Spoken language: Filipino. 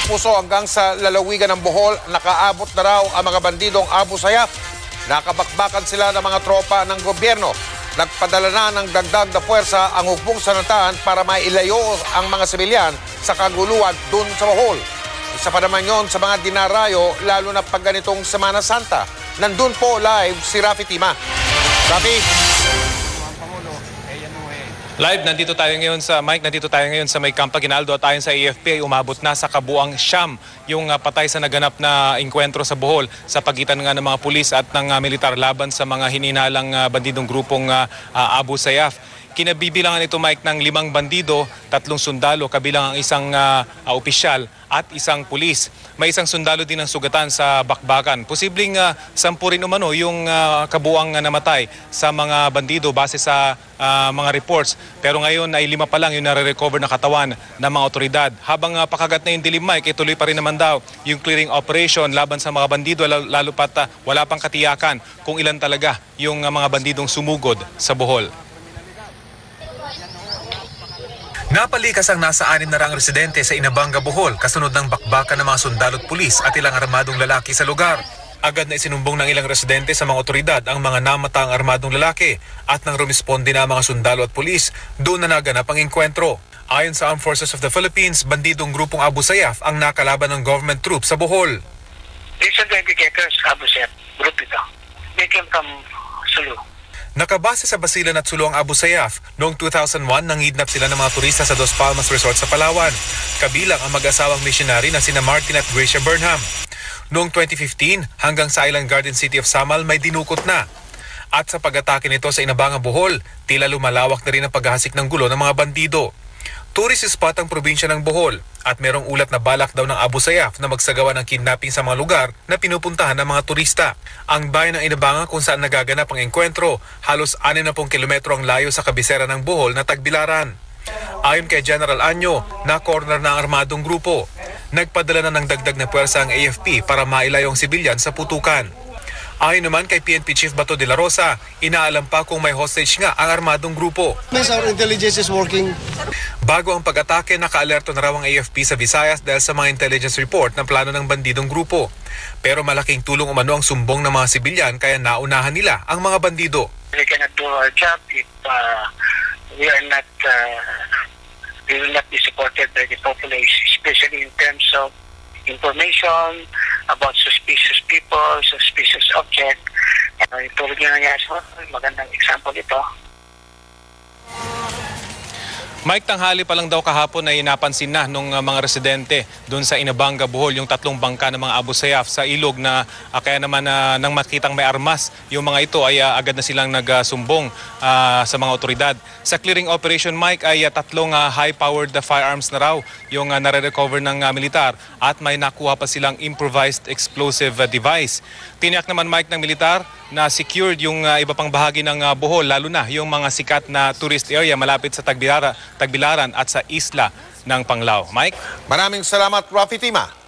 Puso hanggang sa lalawigan ng Bohol, nakaabot na raw ang mga bandidong Abu Sayyaf. Nakabakbakan sila ng mga tropa ng gobyerno. Nagpadala na ng dagdag na puwersa ang hukbong sanatahan para mailayo ang mga sibilyan sa kaguluhan dun sa Bohol. Isa pa naman yon sa mga dinarayo, lalo na pag ganitong Semana Santa. Nandun po live si Rafi Tima. Rafi? Live, nandito tayo ngayon sa may Camp Aguinaldo at ayon sa AFP ay umabot na sa kabuang siyam yung patay sa naganap na engkwentro sa Bohol sa pagitan nga ng mga pulis at ng militar laban sa mga hininalang bandidong grupong Abu Sayyaf. Kinabibilangan ito, Mike, ng 5 bandido, 3 sundalo, kabilang ang isang opisyal at isang pulis. May isang sundalo din ang sugatan sa bakbakan. Posibleng 10 rin umano yung kabuang namatay sa mga bandido base sa mga reports. Pero ngayon ay 5 pa lang yung nare-recover na katawan ng mga otoridad. Habang pakagat na yung dilim, Mike, ituloy pa rin naman daw yung clearing operation laban sa mga bandido, lalo pat wala pang katiyakan kung ilan talaga yung mga bandidong sumugod sa Bohol. Napalikas ang nasa 6 na raang residente sa Inabanga, Bohol kasunod ng bakbakan ng mga sundalo at pulis at ilang armadong lalaki sa lugar. Agad na isinumbong ng ilang residente sa mga otoridad ang mga namataang armadong lalaki at nang rumisponde na ang mga sundalo at pulis, doon na naganap ang engkwentro. Ayon sa Armed Forces of the Philippines, bandidong grupong Abu Sayyaf ang nakalaban ng government troops sa Bohol. These are the indicators, Abu Sayyaf group ito. They came from Sulu. Nakabase sa Basilan at Sulu ang Abu Sayyaf. Noong 2001, nangidnap sila ng mga turista sa Dos Palmas Resort sa Palawan. Kabilang ang mag-asawang missionary na sina Martin at Gracia Burnham. Noong 2015, hanggang sa Island Garden City of Samal may dinukot na. At sa pag-atake nito sa Inabanga, Bohol, tila lumalawak na rin ang paghahasik ng gulo ng mga bandido. Tourist spot ang probinsya ng Bohol at merong ulat na balak daw ng Abu Sayyaf na magsagawa ng kidnapping sa mga lugar na pinupuntahan ng mga turista. Ang bayan ng Inabanga kung saan nagaganap ang engkwentro, halos 60 kilometro ang layo sa kabisera ng Bohol na Tagbilaran. Ayon kay General Anyo, na-corner na ang armadong grupo. Nagpadala na ng dagdag na puwersa ang AFP para mailayo ang sibilyan sa putukan. Ayon naman kay PNP Chief Bato de la Rosa, inaalam pa kung may hostage nga ang armadong grupo. Our intelligence is working. Bago ang pag-atake, nakaalerto na raw ang AFP sa Visayas dahil sa mga intelligence report ng plano ng bandidong grupo. Pero malaking tulong umano ang sumbong ng mga sibilyan kaya naunahan nila ang mga bandido. We cannot do our job if we will not be supported by the population, especially in terms of information about suspicious people, suspicious object. Tulad nga nangyari sa magandang example ito. Mike, tanghali pa lang daw kahapon ay napansin na nung mga residente doon sa Inabanga, Bohol, yung 3 bangka ng mga Abu Sayyaf sa ilog na kaya naman nang makitang may armas, yung mga ito ay agad na silang nagsumbong sa mga otoridad. Sa clearing operation, Mike, ay 3 high-powered firearms na raw yung nare-recover ng militar at may nakuha pa silang improvised explosive device. Tiniyak naman, Mike, ng militar na secured yung iba pang bahagi ng Bohol, lalo na yung mga sikat na tourist area malapit sa Tagbilaran at sa isla ng Panglao. Mike? Maraming salamat, Rafi Tima.